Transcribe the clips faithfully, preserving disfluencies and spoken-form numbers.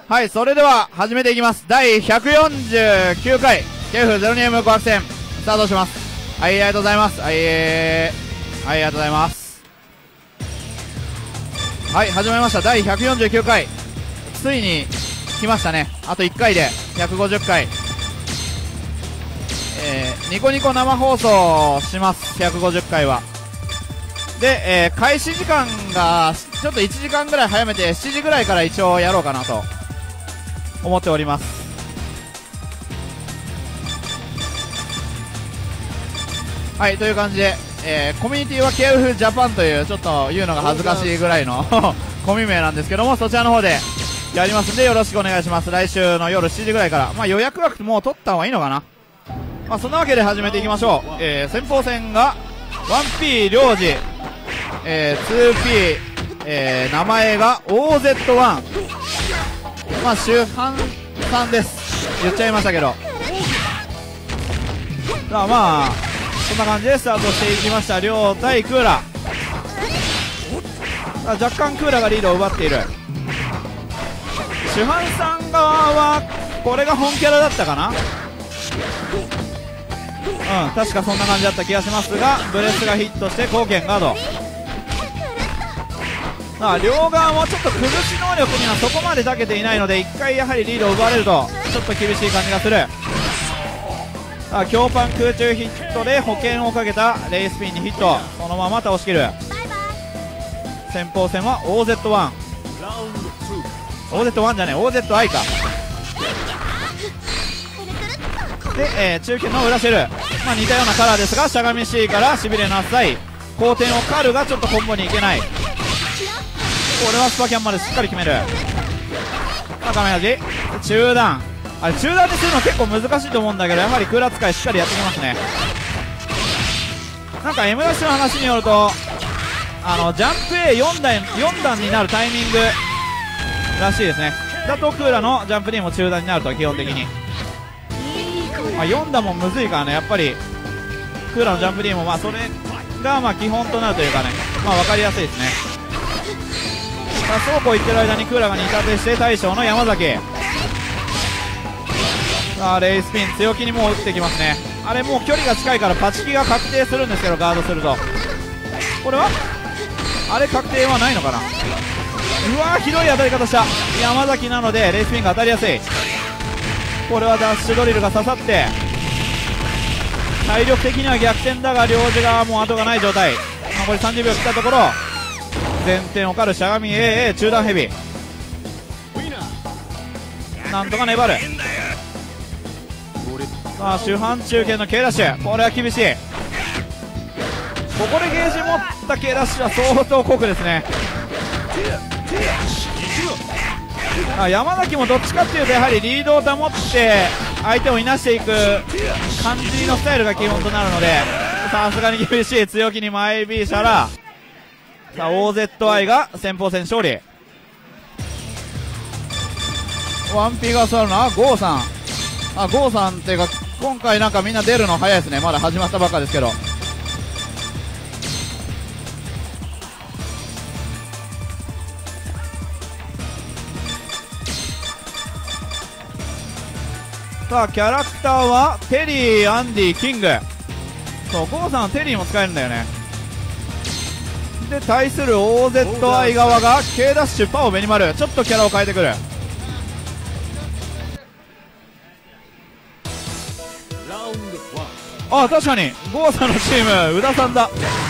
はい、それでは始めていきます。だいひゃくよんじゅうきゅうかいケーエフゼロにエム紅白戦スタートします。はい、ありがとうございます。はい、えー、はい、ありがとうございます。はい、始まりました。だいひゃくよんじゅうきゅうかい、ついに来ましたね。あといっかいでひゃくごじゅっかい、えー、ニコニコ生放送します。ひゃくごじゅっかいはで、えー、開始時間がちょっといちじかんぐらい早めてしちじぐらいから一応やろうかなと思っております。はい、という感じで、えー、コミュニティは ケーエフ ジャパンというちょっと言うのが恥ずかしいぐらいのコミ名なんですけども、そちらの方でやりますんでよろしくお願いします。来週の夜しちじぐらいから、まあ、予約枠もう取った方がいいのかな。まあ、そんなわけで始めていきましょう。えー、先鋒戦が ワンピー 領事、えー、ツーピー、えー、名前が オーゼットワン、 まあ主犯さんです。言っちゃいましたけど、さあまあそんな感じでスタートしていきました。両対クーラー、若干クーラーがリードを奪っている。主犯さん側はこれが本キャラだったかな。うん、確かそんな感じだった気がしますが、ブレスがヒットして貢献ガード。さあ両側もちょっと崩し能力にはそこまで長けていないので、いっかいやはりリードを奪われるとちょっと厳しい感じがする。さあ強パン空中ヒットで保険をかけたレイスピンにヒット、そのまま倒しきる。先鋒戦は オーゼットワン、 オーゼットワン じゃねえ オーゼットアイ かで、えー、中堅の裏シェル、まあ、似たようなカラーですがしゃがみ C からしびれの浅い後転をカルがちょっとコンボにいけない。これはスパキャンまでしっかり決める。カメラジ中段、あれ中段にするの結構難しいと思うんだけど、やはりクーラー使いしっかりやってきますね。なんか エムダッシュ の話によると、あのジャンプ エーよん 段よん段になるタイミングらしいですね。だとクーラーのジャンプ D も中段になると基本的に、まあ、よん段もむずいからね、やっぱりクーラーのジャンプ D もまあそれがまあ基本となるというかね、まあ分かりやすいですね。さあそうこう言ってる間にクーラーが苦手して大将の山崎、さあレイスピン強気にもう打ってきますね。あれもう距離が近いからパチキが確定するんですけど、ガードするとこれはあれ確定はないのかな。うわーひどい当たり方した山崎なのでレイスピンが当たりやすい。これはダッシュドリルが刺さって体力的には逆転だが領事側も後がない状態。残りさんじゅうびょう切ったところ、前転をかるしゃがみ エーエー 中段ヘビ、なんとか粘る。さあ主犯中堅の K ダッシュ、これは厳しい。ここでゲージ持った K ダッシュは相当酷ですね。あ山崎もどっちかっていうとやはりリードを保って相手をいなしていく感じのスタイルが基本となるので、さすがに厳しい。強気にマイビーシャラ、さあ オーゼットアイ が先鋒戦勝利。ワンピーが座るのはゴーさん、あゴーさんっていうか今回なんかみんな出るの早いですね。まだ始まったばっかですけど。さあキャラクターはテリー、アンディ、キング。そうゴーさんはテリーも使えるんだよね。で対する オーゼットアイ 側が K ダッシュ、パオ、ベニマル、ちょっとキャラを変えてくる。あ確かにゴーさんのチーム宇田さんだ。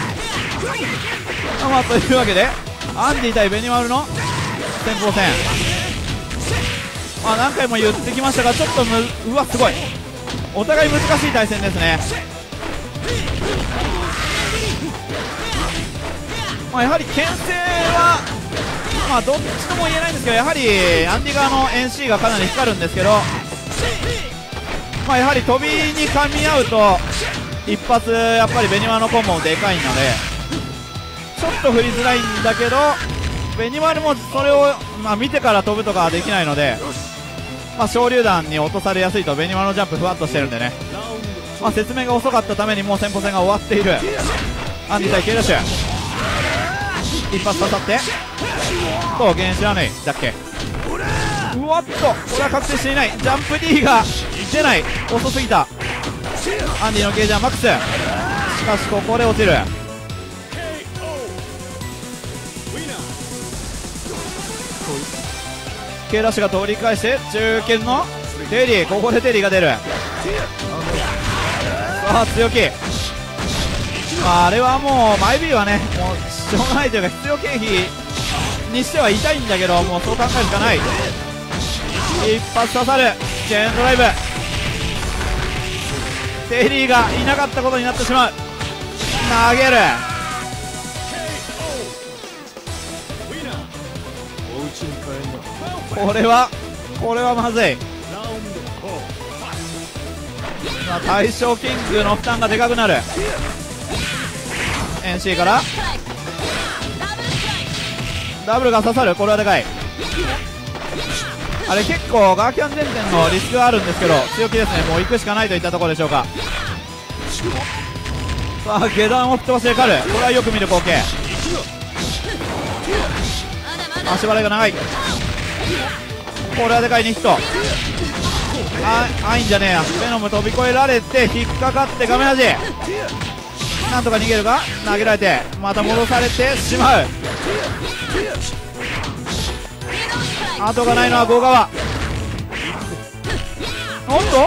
まあというわけでアンディ対ベニマルの先鋒戦、あ何回も言ってきましたがちょっとむうわすごいお互い難しい対戦ですね。まあ、やはり牽制はまあどっちとも言えないんですけど、やはりアンディ側の エヌシー がかなり光るんですけど、まあ、やはり飛びに噛み合うと一発やっぱりベニマルのコンボもでかいのでちょっと振りづらいんだけど、ベニマルもそれを、まあ、見てから飛ぶとかはできないので、まあ、小榴弾に落とされやすいと。ベニマルのジャンプふわっとしてるんでね、まあ、説明が遅かったためにもう先鋒戦が終わっている。アンディ対 K ダッシュ一発刺さってと原子ラヌイだっけ。 うわっと、これは確定していない。ジャンプ D が出ない、遅すぎた。アンディのゲージはマックス。しかしここで落ちる。K ダッシュが通り返して中堅のテリー、ここでテリーが出る。さあ強気、まあ、あれはもうマイビーはね、もうしょうがないというか必要経費にしては痛いんだけど、もうそう考えるしかない。一発刺さるチェーンドライブ。テリーがいなかったことになってしまう。投げる。これはこれはまずい。まあ、対象キングの負担がでかくなる。 エヌシー からダブルが刺さる。これはでかい。あれ結構ガーキャン前転のリスクがあるんですけど強気ですね。もう行くしかないといったところでしょうか。さあ下段を吹っ飛ばして狩る。これはよく見る光景。足払いが長い。これはでかいにヒット。ああいんじゃねえや。ベノム飛び越えられて引っかかって画面端。なんとか逃げるが投げられてまた戻されてしまう。後がないのは郷川。おっと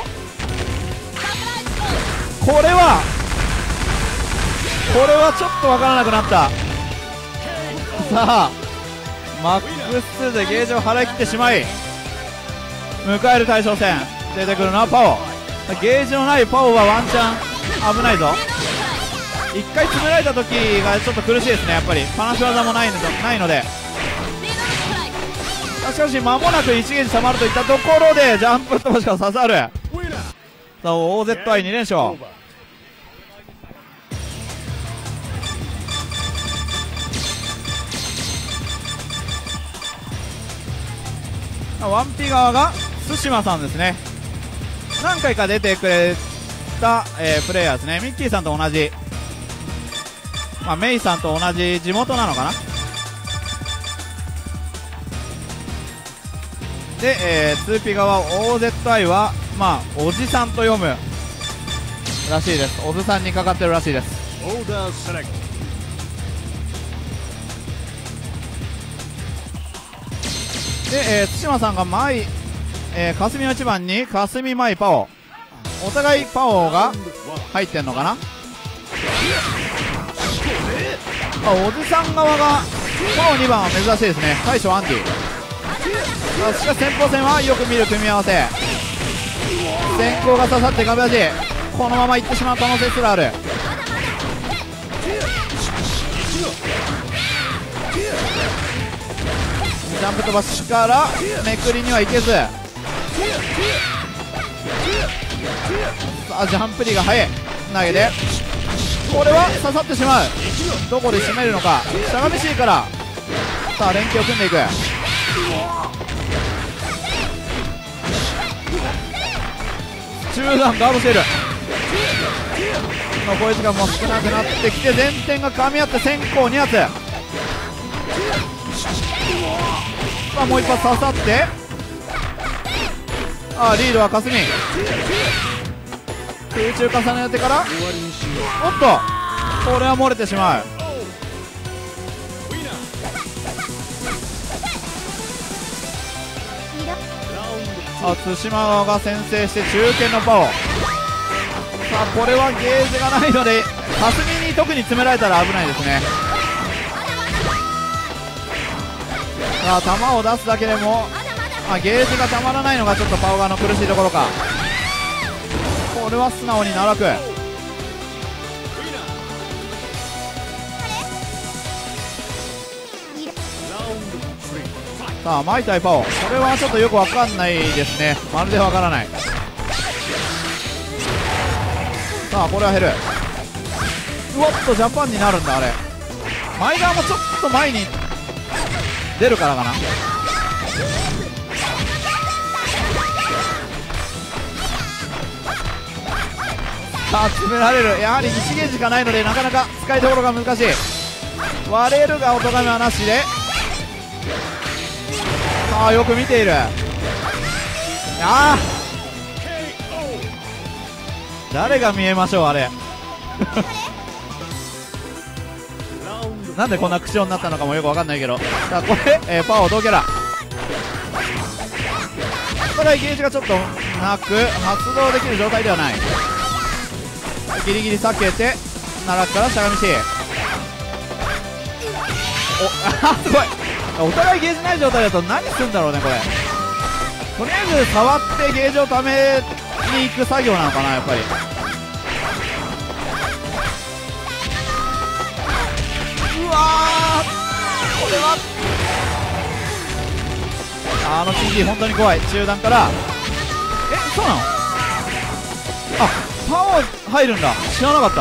これはこれはちょっと分からなくなった。さあマックスでゲージを払い切ってしまい迎える対象戦。出てくるのはパオ。ゲージのないパオはワンチャン危ないぞ。一回詰められた時がちょっと苦しいですね。やっぱりパナシ技もないのないので。しかし間もなくいちゲージ溜まるといったところでジャンプ飛ばしが刺さる。さあ オーゼットアイに 連勝。ワンピ側が対馬さんですね。何回か出てくれた、えー、プレイヤーですね。ミッキーさんと同じ、まあ、メイさんと同じ地元なのかな。で、えー、ツーピー 側 オーゼットアイ は、まあ、おじさんと読むらしいです。おじさんにかかってるらしいです。で、えー、対馬さんがマイ、えー、霞のいちばんに霞マイパオ。お互いパオが入ってんのかな。あ、おじさん側がパオにばんは珍しいですね。大将アンディ。あ、しかし先鋒戦はよく見る組み合わせ。先行が刺さってガブラジ、このままいってしまう可能性すらある。ジャンプ飛ばしからめくりにはいけず。さあジャンプリが速い。投げてこれは刺さってしまう。どこで締めるのか。しゃがみ C からさあ連携を組んでいく。中段ガードしている。残り時間も少なくなってきて前転が噛み合って先行に発。さあもう一発刺さって、ああリードは霞。空中重ねてからおっとこれは漏れてしまう。あ対馬側が先制して中堅のパオ。さあこれはゲージがないので霞に特に詰められたら危ないですね。さあ球を出すだけでも、まあ、ゲージがたまらないのがちょっとパオ側の苦しいところか。これは素直に奈落。さあマイ対パオ、これはちょっとよくわかんないですね。まるでわからない。さあこれは減る。うわっとジャパンになるんだ。あれマイ側もちょっと前に出るからかな。さあ詰められる。やはりいちゲージしかないのでなかなか使いどころが難しい。割れるがお咎めはなしで、さあよく見ている。 あー誰が見えましょうあれなんでこんな口調になったのかもよくわかんないけど、さあこれ、えー、パオ同キャラお互いゲージがちょっとなく発動できる状態ではない。ギリギリ避けて奈良からしゃがみし、おあすごい、お互いゲージない状態だと何するんだろうねこれ。とりあえず触ってゲージをために行く作業なのかなやっぱり。うわーこれはあの シージー 本当に怖い。中段からえそうなの、あパワー入るんだ、知らなかった。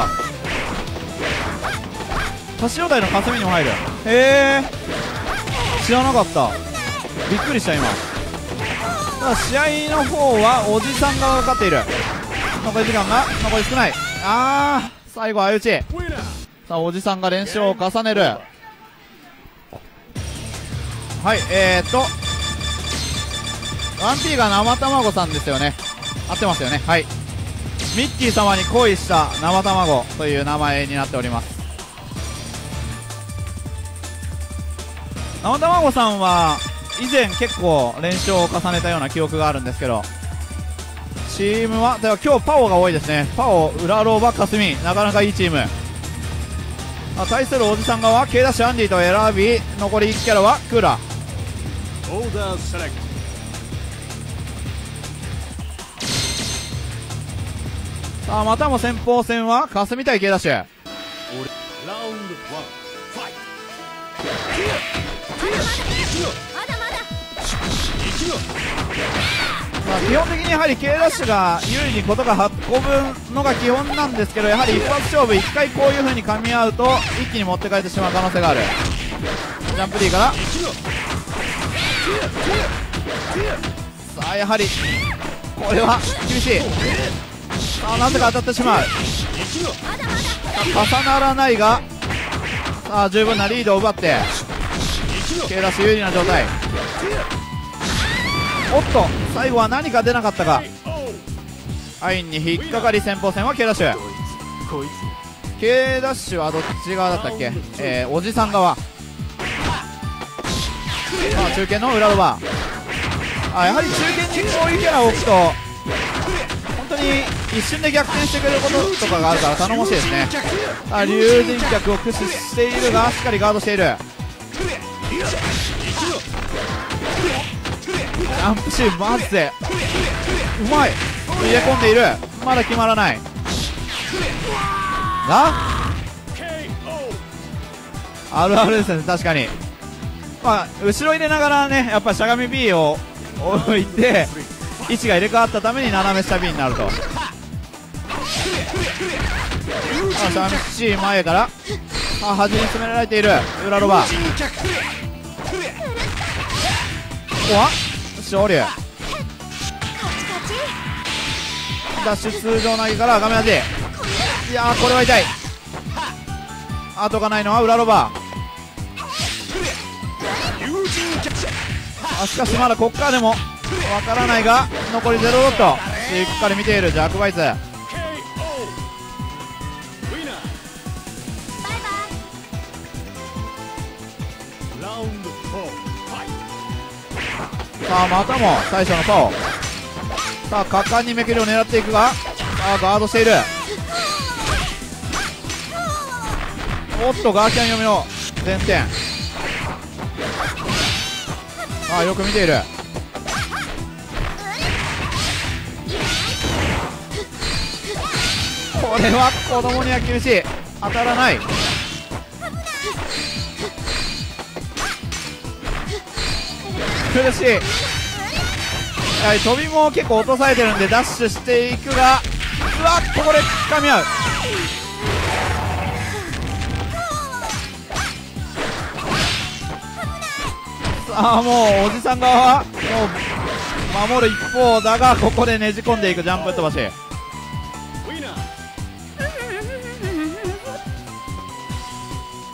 多種状態の霞にも入る、へえ知らなかった、びっくりした今。ただ試合の方はおじさんが勝っている。残り時間が残り少ない。あー最後相打ち。さあおじさんが連勝を重ねる。はいえーっと ワンピー が生卵さんですよね、合ってますよね。はいミッキー様に恋した生卵という名前になっております。生卵さんは以前結構連勝を重ねたような記憶があるんですけど、チームはでは今日パオが多いですね。パオ、裏ローバ、カスミ、なかなかいいチーム。あ対するおじさん側は K ダッシュアンディと選び、残りいちキャラはクーラー。さあまたも先鋒戦はカスミ対 K ダッシュ。ラウンドワンファイまあ基本的にやはり K ダッシュが有利にことが運ぶのが基本なんですけど、やはり一発勝負いっかいこういう風に噛み合うと一気に持って帰ってしまう可能性がある。ジャンプ D からさあやはりこれは厳しい。さあなぜか当たってしまう。重ならないがさあ十分なリードを奪って K ダッシュ有利な状態。おっと最後は何か出なかったか。アインに引っかかり先鋒戦は K ダッシュ。 K ダッシュはどっち側だったっけ、えー、おじさん側。さあ中堅の裏ロバー、あやはり中堅にこういうキャラを置くと本当に一瞬で逆転してくれることとかがあるから頼もしいですね。あ竜神脚を駆使しているがしっかりガードしている。ジャンプシーンマジでうまい、入れ込んでいる。まだ決まらないがあるあるですね。確かにまあ後ろ入れながらねやっぱりしゃがみ B を置いて位置が入れ替わったために斜め下 B になると。しゃがみ C 前からあ端に詰められている裏ロバー。ここは昇竜ダッシュ通常投げから画面端。いやーこれは痛い。後がないのは裏ロバー。あしかしまだこっからでもわからないが残りゼロドット。しっかり見ているジャックバイス。さあまたも最初のパオ。さあ果敢にめくりを狙っていくがさあガードしている。おっとガーキャン読みの前転。ああよく見ている。これは子供には厳しい。当たらない。苦しい。はい、飛びも結構落とされてるんでダッシュしていくがうわっここで掴み合う。さあもうおじさん側はもう守る一方だがここでねじ込んでいくジャンプ飛ばし。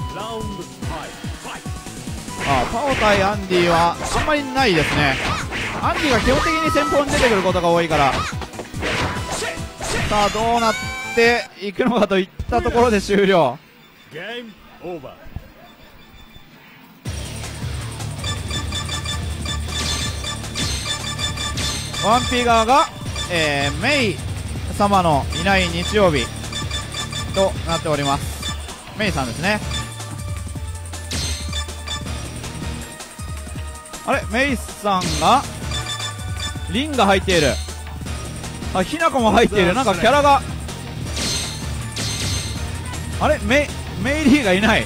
あパオ対アンディはあんまりないですね。 アンディが基本的に先方に出てくることが多いから、さあどうなっていくのかといったところで終了。 ゲームオーバー。 ワンピー側が、えー、メイ様のいない日曜日となっております。メイさんですね。あれ、メイさんがリンが入っている。あ、ひなこも入っている。なんかキャラが、あれ、メイメイリーがいない。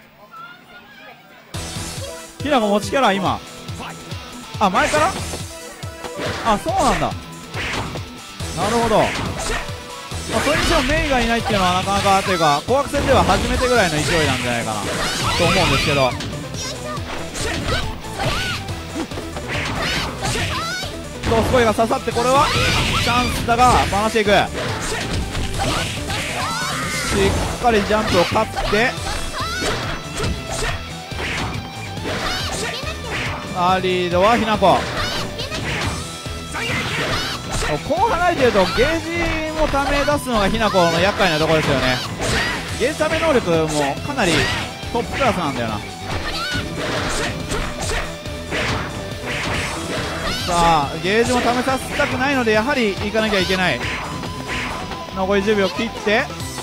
ひなこ持ちキャラ今、あ、前から、あ、そうなんだ。なるほど。まあ、それにしてもメイがいないっていうのはなかなかというか、紅白戦では初めてぐらいの勢いなんじゃないかなと思うんですけど、ドスコイが刺さって、これはチャンスだが回していく。しっかりジャンプを勝って、あリードはひなこ。こう離れてるとゲージもため出すのがひなこの厄介なところですよね。ゲージため能力もかなりトップクラスなんだよな。さあゲージもためさせたくないので、やはり行かなきゃいけない。残りじゅうびょう切って、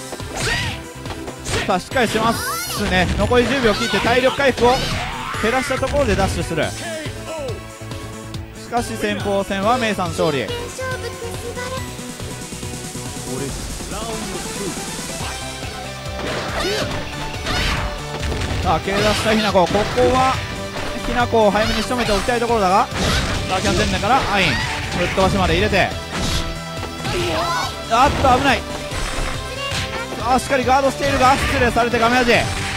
さあしっかりしますね。残りじゅうびょう切って体力回復を減らしたところでダッシュする。しかし先鋒戦はメイさん勝利。さあ蹴り出したひなこ、ここはひなこを早めに仕留めておきたいところだが、さあキャンセンネからアインぶっ飛ばしまで入れて、あっと危ない。あしっかりガードしているが失礼されてガメアジ。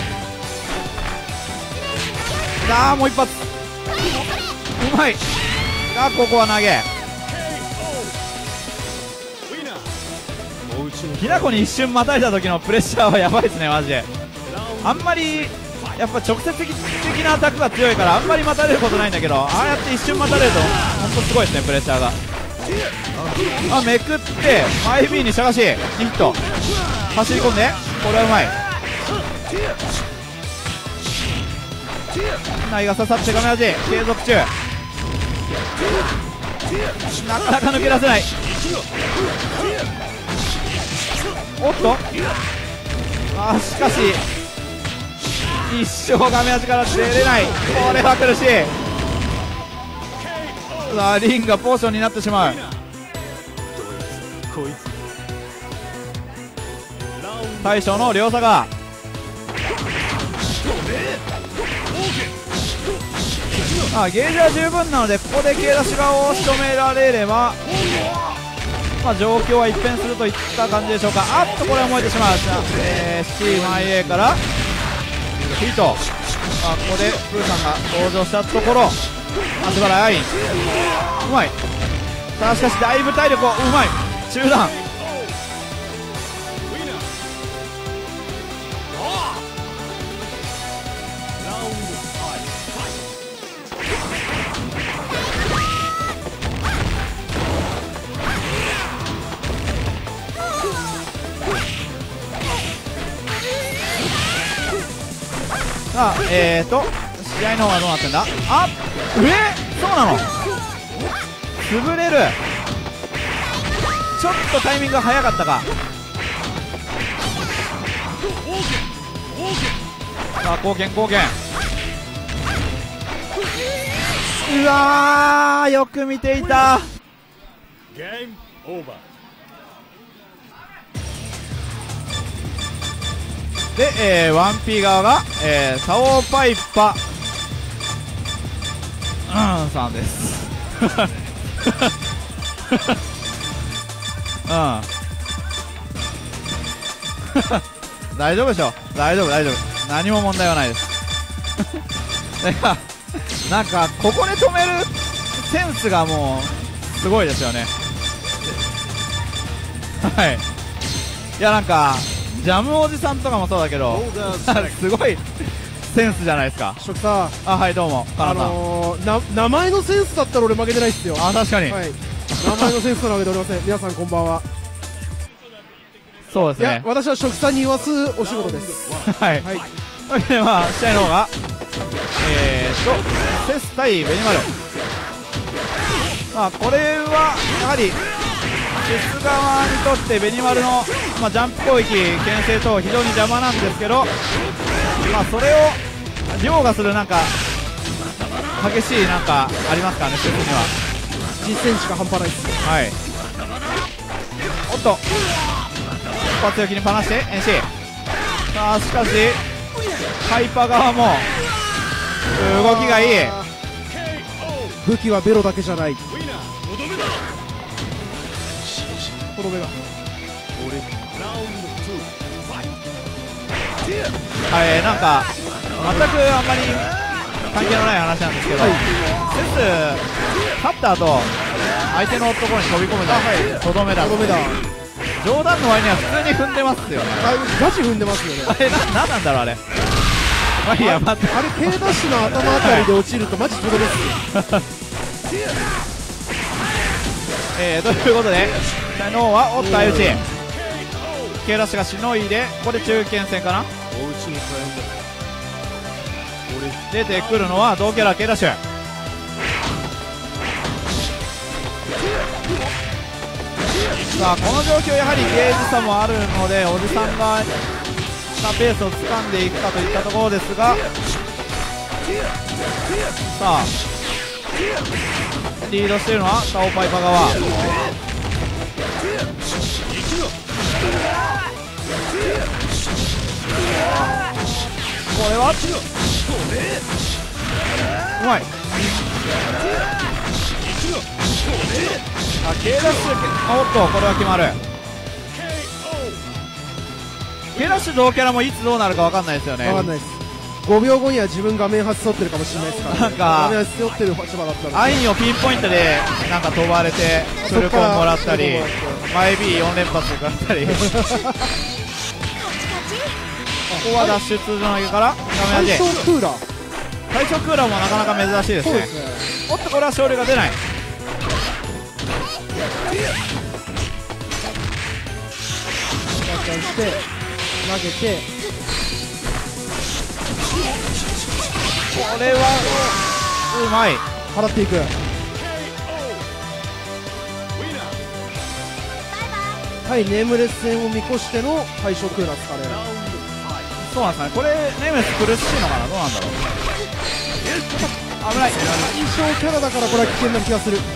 あーもう一発うまいが、ここは投げ。ひなこに一瞬またいだ時のプレッシャーはやばいですねマジで。あんまりやっぱ直接的なアタックが強いからあんまり待たれることないんだけど、ああやって一瞬待たれると本当すごいですね、プレッシャーが。あめくって アイビー にしゃがしヒット走り込んで、これはうまい。ナイが刺さって画面端継続中、なかなか抜け出せない。おっとあしかし一生画面端から出れない。これは苦しい。さあリンがポーションになってしまう。大将の両差があゲージは十分なので、ここでKダッシュ側を仕留められれば、まあ、状況は一変するといった感じでしょうか。あっとこれは燃えてしまう。えー、シーマイエー からヒット。あここでプーさんが登場したところ、足払いアインうまい。さあしかしだいぶ体力をうまい中断。さあえーと試合の方はどうなってんだ。あ上そうなの潰れる。ちょっとタイミングが早かったか。さあ貢献貢献うわーよく見ていた。 ゲームオーバー。 で、えー、ワンピー側が、えー、サオパイパうんさんですうん大丈夫でしょ、大丈夫大丈夫、何も問題はないですいやなんかここで止めるセンスがもうすごいですよねはいいやなんかジャムおじさんとかもそうだけどすごいセンスじゃないですか。 食さん、 あ、はい、どうも、カあナさん。 のー、な名前のセンスだったら俺負けてないっすよ。 あ、確かに。 はい、名前のセンスなわけでおりません。皆さんこんばんは。いや、 そうですね。 私は食さんに言わすお仕事です。 はい。 はい。 というわけで、まあ、試合の方が、えーと、セス対ベニマル。まあ、これは、やはり、セス側にとってベニマルの、まあ、ジャンプ攻撃、牽制等非常に邪魔なんですけど、まあ、それを凌駕するなんか、激しいなんかありますからね、セスには。 実戦値が半端ないっす。 はい。おっと、一発強気に放して、エンシー。さあ、しかし、ハイパー側も、動きがいい。 武器はベロだけじゃない。とどめが。 はい、なんか、全くあんまり関係のない話なんですけど、 はい、 セス、勝った後、相手のところに飛び込むじゃないですか、とどめだ。 とどめだ。 冗談の割には普通に踏んでますよね。 あ、ガチ踏んでますよね。 あれ、な、なんなんだろう、あれ。まあいいや、待って。 あれ、K ダッシュの頭あたりで落ちるとマジとどめっすよ。 えー、ということで、ノーはおっと相打ち、K ダッシュがしのいで、これ中堅戦かな。出てくるのは同キャラ K ダッシュ。さあ、この状況やはりゲージ差もあるので、おじさんがペースを掴んでいくかといったところですが、さあリードしているのはタオパイパ側。これはうまい。あ、K ダッシュ、おっと、これは決まる。K ダッシュ同キャラもいつどうなるか分かんないですよね。 わかんないです。ごびょうごには自分画面端背負ってるかもしれないですから、ね、 なんか画面端背負ってる立場だったらアインをピンポイントでなんか飛ばれてフルコンもらったり、前 ビーよん 連発食らったりここはダッシュ通常投げからダメージ。 最初クーラー最初クーラーもなかなか珍しいですね。 そうですね。 おっと、これは勝利が出ない。 して投げて、 これはうまい。 払っていく。対ネームレス戦を見越しての対象クーラーですかね。 そうなんですかね。これネームレス苦しいのかな、どうなんだろう。危ない。 対象キャラだからこれは危険な気がする。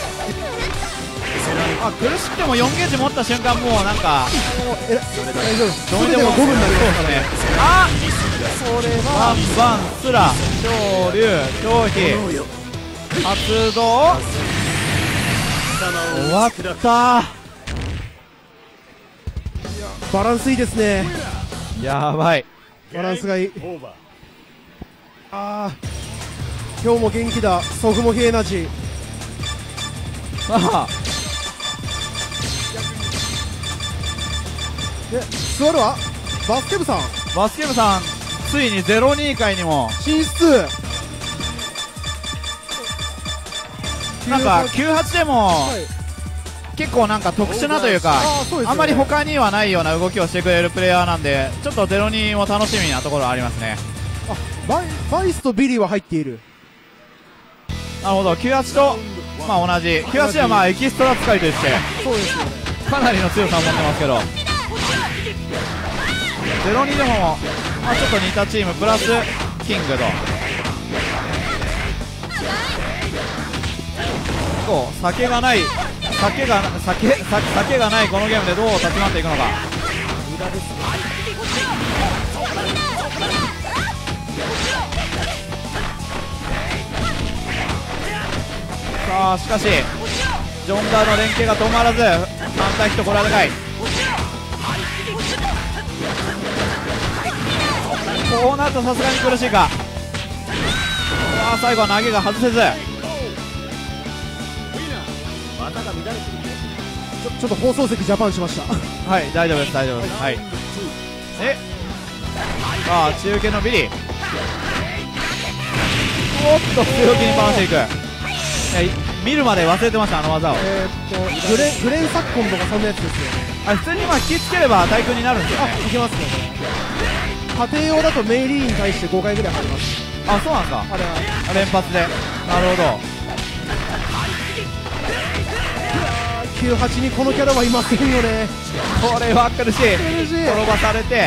あ、苦しくてもよんゲージ持った瞬間、もうなんかえ大丈夫。 どうにでもごぶになりますそうですね。あ、 それバはンバンスラ昇竜消費発動終わった。 バランスいいですね。 やばい。 バランスがいい。ああ、今日も元気だ。ソフモヒエナジー。 さあ、 で座るはバスケ部さんバスケ部さんついにゼロに回にも進出。 なんかきゅうはちでも、 はい、 結構なんか特殊なというか、 あーそうですよね、 あんまり他にはないような動きをしてくれるプレイヤーなんで、ちょっとゼロにも楽しみなところはありますね。 あ、バイバイスとビリーは入っている。 なるほど。きゅうはちとまあ同じ。きゅうはちはまあエキストラ使いとしてそうですよね。 かなりの強さを持ってますけど、ゼロにでも、まあ、ちょっと似たチームプラスキングとこう酒がない酒が酒酒酒がないこのゲームでどう立ち回っていくのか。さあしかしジョンダーの連携が止まらず反対ヒットこれはでかい。こうなるとさすがに苦しいか。さあ最後は投げが外せず、 ちょちょっと放送席ジャパンしました。 はい大丈夫です大丈夫です。はい、えさあ中堅のビリーおっと強気にかわしていく。いや見るまで忘れてました、あの技を。 えー、っとグレングレン昨今とかそんなやつですよね。 あ普通にまあ気つければ対空になるんですよあ、 ね。 いけますねこれ。家庭用だとメイリーに対してごかいぐらい入ります。 あそうなんですか。 あれは連発で。なるほど。 きゅうはちにこのキャラはいませんよね。 これは苦しい。 苦しい。 転ばされて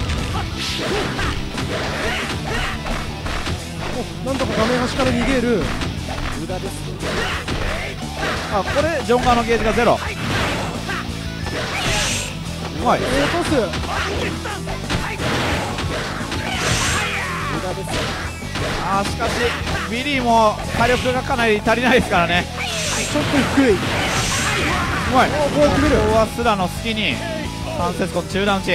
おなんとか画面端から逃げる。 あこれジョンガーのゲージがゼロ。はいえー、トス。 あーしかしビリーも火力がかなり足りないですからね。 ちょっと低い。 うまい。 おこうやって見る。 ここはスラの隙に関節コ中段打ち。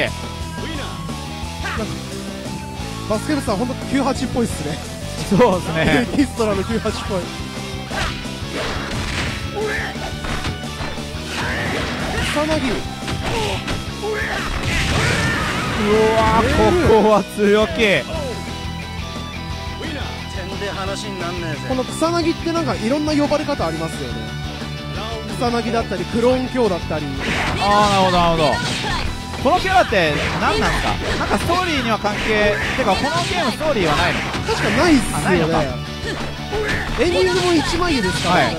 バスケ部さん本当きゅうはちっぽいっすね。 そうですね。 エキストラのきゅうはちっぽい。草薙。 うわーここは強気。 で話になんねえぜ。 この草薙ってなんかいろんな呼ばれ方ありますよね。草薙だったりクローン鏡だったり。 ああなるほどなるほど。このキャラって何なんですか。なんかストーリーには関係てかこのゲームストーリーはないのか。 確かないっすあないのかよね。エンディングも一枚絵ですから、 はい確か。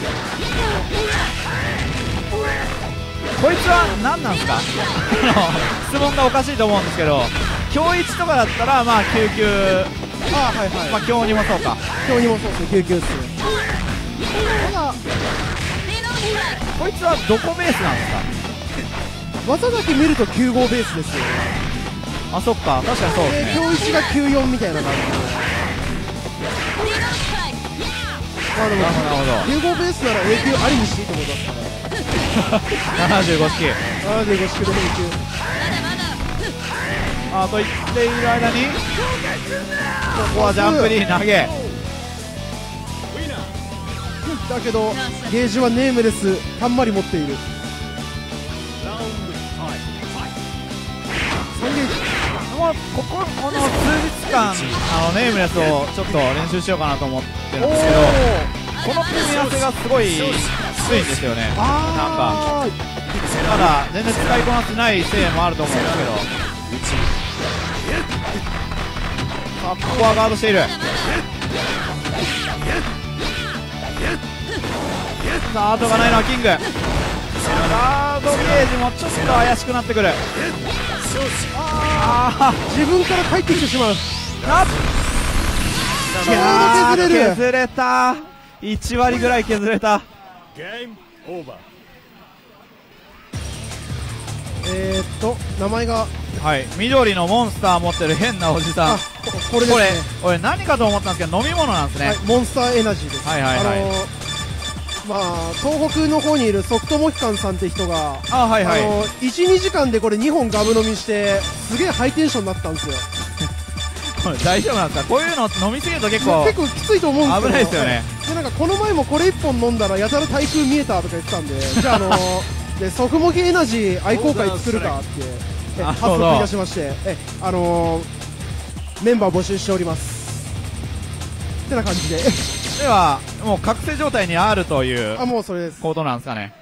こいつは何なんですか。あの質問がおかしいと思うんですけど、今日一とかだったらまあ救急、 あはいはい、 まあ今日にもそうか。 今日にもそうですね、救急っす。ただこいつはどこベースなんですか。 技だけ見るときゅう号ベースですよね。 あそっか確かにそうですね。 で今日一がきゅうよんみたいな感じで。まあでもなるほどきゅう号ベースなら永久ありにしていいと思いますから。 ななじゅうご式。 ななじゅうご式で永久。 あと言っている間にここはジャンプリー投げ。 だけどゲージはネームレスたんまり持っている。さんゲージ。 もうこここの数日間あのネームレスをちょっと練習しようかなと思ってるんですけど、この組み合わせがすごいきついんですよね。なんかあまだ全然使いこなせないせいもあると思うんですけど、さあここはガードしている。さあ後がないのはキング。ガードゲージもちょっと怪しくなってくる。あー自分から帰ってきてしまう。 あいやー削れる。 削れた。いち割ぐらい削れた。 ゲームオーバー。 えーっと名前がはい緑のモンスター持ってる変なおじさん。 あここれですね。 これ俺何かと思ったんですけど飲み物なんですね。 はい、モンスターエナジーです。 はいはいはいあのーまあ、東北の方にいるソフトモヒカンさんって人が、 あはいはい、 あのー、いち、にじかんでこれにほんガブ飲みしてすげえハイテンションになったんですよ。 これ大丈夫なんですか。こういうの飲みすぎると結構結構きついと思うんですけど危ないですよね。 でなんかこの前もこれいっぽん飲んだらやたら対空見えたとか言ってたんでじゃあ、あのー、でソフモヒエナジー愛好会作るかってえ発なるほど足いたしましてえ、あのー、メンバー募集しておりますってな感じでではもう覚醒状態にあるというあもうそれです。 ことなんですかね。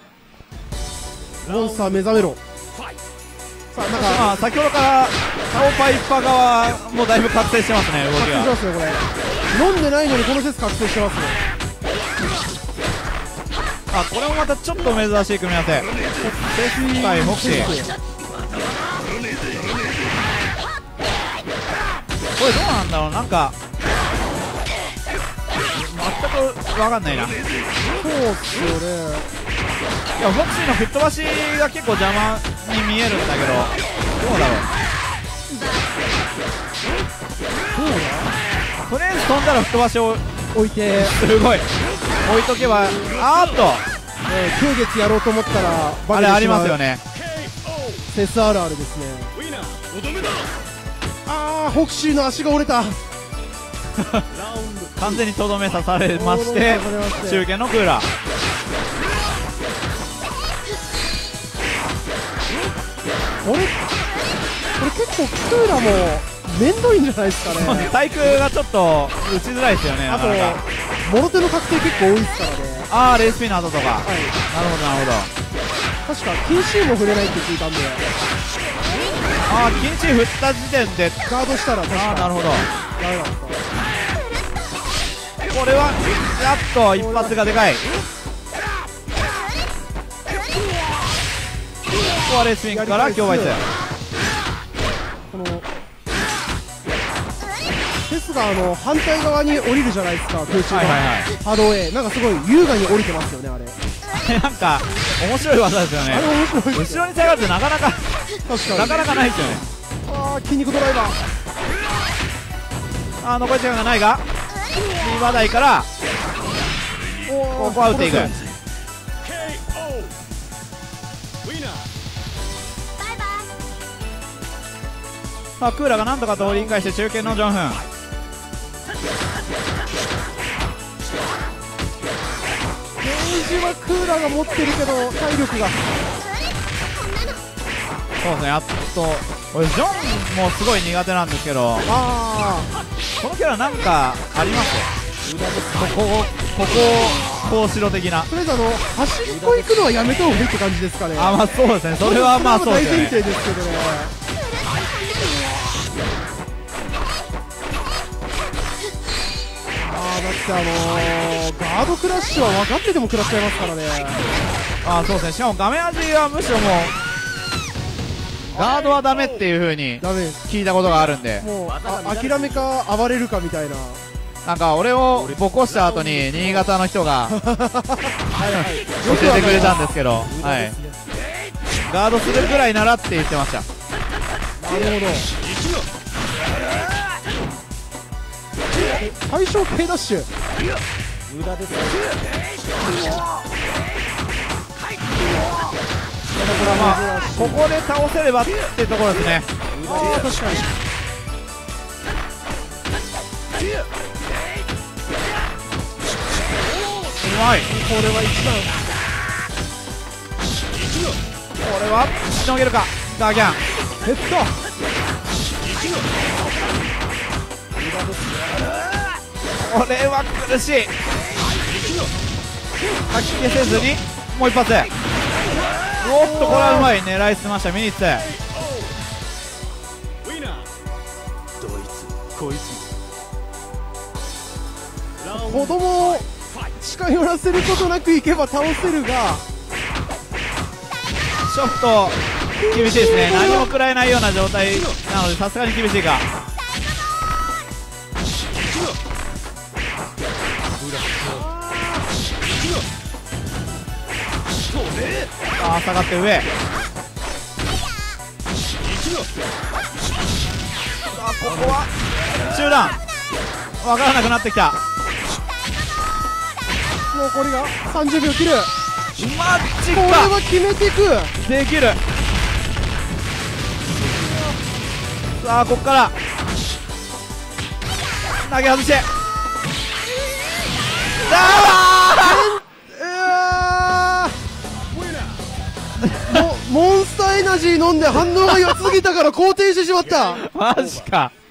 モンスター目覚めろ。さあなんかまあ先ほどからサオパイパ側もだいぶ覚醒してますね動き覚醒してが。 ますねこれ。飲んでないのにこの説覚醒してますね。 あこれもまたちょっと珍しい組み合わせ。セス対ホクシー。これどうなんだろう。なんか全く分かんないな。 そうっすよね。 いやフォクシーの吹っ飛ばしが結構邪魔に見えるんだけどどうだろう。 そうとりあえず飛んだら吹っ飛ばしをだ置いて、 すごい置いとけばあーっとえー、空月やろうと思ったらバあれありレてしまうますよね。 セスあるあるですね。 ウィナーとどめだ。 あーホクシーの足が折れた。 完全にとどめ刺されましてとどめ刺されまして中堅のクーラー。 これこれ結構クーラもめんどいんじゃないですかね。 対空がちょっと打ちづらいですよね。 あとなかなかモロ手の確定結構多いですからね。 ああレースピンの後とか、 はい、 なるほどなるほど。 確か禁止も触れないって聞いたんで、 ああ禁止振った時点で、 ガードしたら確かああなるほど。 ダメだった。 これはやっと一発がでかい。ここはレースピンから強売数。 このですがあの反対側に降りるじゃないですか、空中が、 はいはいはい、 ハードウェイなんかすごい優雅に降りてますよね、あれ。 あれなんか面白い技ですよね。 あれ面白いですよ。 後ろに下がるってなかなか確かになかなかないですよね。 ああ筋肉ドライバー。 あー残り時間がないがリバー台からおここは打っていく。 ケーオー ウィナー。 さあクーラーがなんとか通り返して中堅のジョンフン。 ゲージはクーラーが持ってるけど体力が。 そうですね、やっと俺ジョンもすごい苦手なんですけど、 あこのキャラなんかありますこここここうしろ的な。 あとりあえずあの端っこ行くのはやめた方がいいって感じですかね。 あまあそうですね、それはまあそうですよね。 大前提ですけどね。ああだってあのー、ガードクラッシュは分かってても食らっちゃいますからね。 あそうですね、しかも画面味はむしろもうガードはダメっていう風にダメです。 聞いたことがあるんで、 もうあ諦めか暴れるかみたいな。 なんか俺をボコした後に新潟の人がはいはい教えてくれたんですけど、はい、ガードするぐらいならって言ってました。 なるほど。対象 K ダッシュ。 まあここで倒せればってところですね。 ああ確かに。 うまい。 これは一番。 これはしのげるか。ダーギャンヘッド。 これは苦しい。吐き気せずにもう一発。おっとこれはうまい。狙いすましたミニッツ。 ウィナー。どいつこいつ。 子供を近寄らせることなくいけば倒せるが、 ちょっと厳しいですね。何も食らえないような状態なのでさすがに厳しいか。あー下がって上。あここは中段分からなくなってきた。 残りがさんじゅうびょう切る。 マジこれかは決めていく。 できる。さあここから投げ外してあモンスターエナジー飲んで反応が良すぎたから肯定してしまった。 ーマジか。